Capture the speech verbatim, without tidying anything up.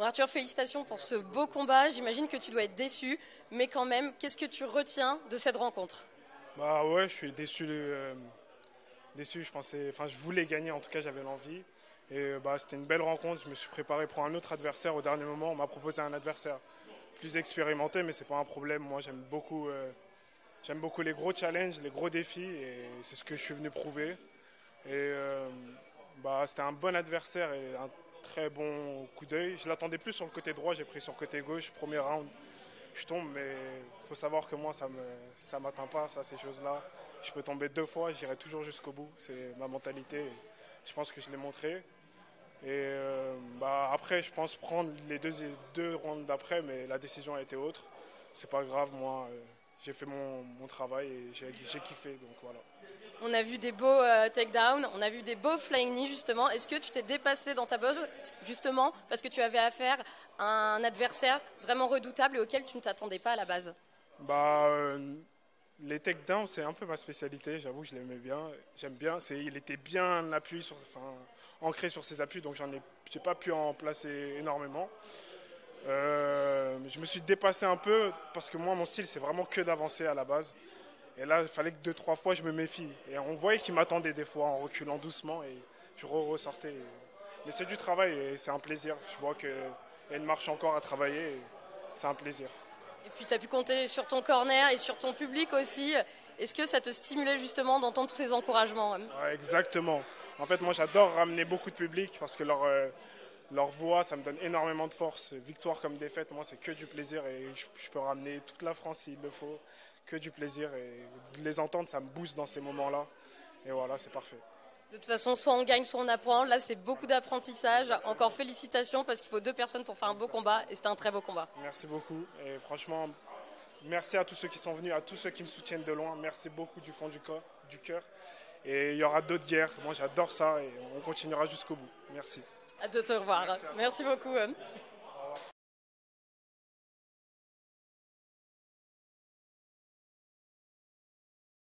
Bon, Arthur, félicitations pour ce beau combat. J'imagine que tu dois être déçu, mais quand même, qu'est-ce que tu retiens de cette rencontre? Bah ouais, je suis déçu. euh, déçu, je pensais, enfin, je voulais gagner. En tout cas, j'avais l'envie. Et euh, bah, c'était une belle rencontre. Je me suis préparé pour un autre adversaire. Au dernier moment, on m'a proposé un adversaire plus expérimenté, mais c'est pas un problème. Moi, j'aime beaucoup, euh, j'aime beaucoup les gros challenges, les gros défis, et c'est ce que je suis venu prouver. Et euh, bah, c'était un bon adversaire et un très bon coup d'œil. Je l'attendais plus sur le côté droit, j'ai pris sur le côté gauche. Premier round, je tombe, mais il faut savoir que moi, ça me, ça m'atteint pas, ça, ces choses-là. Je peux tomber deux fois, j'irai toujours jusqu'au bout. C'est ma mentalité. Je pense que je l'ai montré. Et euh, bah, après, je pense prendre les deux, deux rounds d'après, mais la décision a été autre. C'est pas grave, moi, euh, j'ai fait mon, mon travail et j'ai, j'ai kiffé, donc voilà. On a vu des beaux euh, takedowns, on a vu des beaux flying knees justement. Est-ce que tu t'es dépassé dans ta boxe justement parce que tu avais affaire à un adversaire vraiment redoutable et auquel tu ne t'attendais pas à la base? Bah, euh, les takedowns, c'est un peu ma spécialité, j'avoue que je l'aimais bien. J'aime bien, c'est, il était bien appuyé sur, enfin, ancré sur ses appuis, donc j'en ai, j'ai pas pu en placer énormément. Euh, je me suis dépassé un peu parce que moi, mon style, c'est vraiment que d'avancer à la base. Et là, il fallait que deux, trois fois, je me méfie. Et on voyait qu'il m'attendait des fois en reculant doucement et je ressortais. Mais c'est du travail et c'est un plaisir. Je vois qu'il y a une marche encore à travailler et c'est un plaisir. Et puis tu as pu compter sur ton corner et sur ton public aussi. Est-ce que ça te stimulait justement d'entendre tous ces encouragements? Ouais, exactement. En fait, moi, j'adore ramener beaucoup de public parce que leur, euh, leur voix, ça me donne énormément de force. Victoire comme défaite, moi, c'est que du plaisir et je, je peux ramener toute la France s'il le faut. Que du plaisir et de les entendre, ça me booste dans ces moments-là. Et voilà, c'est parfait. De toute façon, soit on gagne, soit on apprend. Là, c'est beaucoup d'apprentissage. Encore félicitations parce qu'il faut deux personnes pour faire un beau combat et c'était un très beau combat. Merci beaucoup et franchement, merci à tous ceux qui sont venus, à tous ceux qui me soutiennent de loin. Merci beaucoup du fond du corps, du cœur. Et il y aura d'autres guerres. Moi, j'adore ça et on continuera jusqu'au bout. Merci. Hâte de te revoir. Merci, Merci beaucoup.